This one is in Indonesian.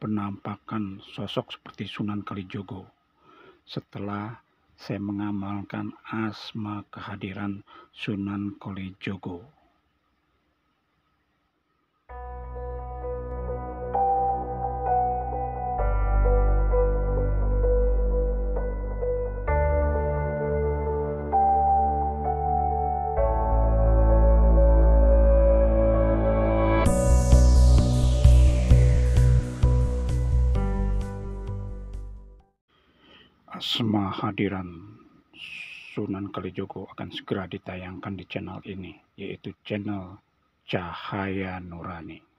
penampakan sosok seperti Sunan Kalijogo setelah saya mengamalkan asma kehadiran Sunan Kalijogo. Asma hadiran Sunan Kalijogo akan segera ditayangkan di channel ini, yaitu channel Cahaya Nurani.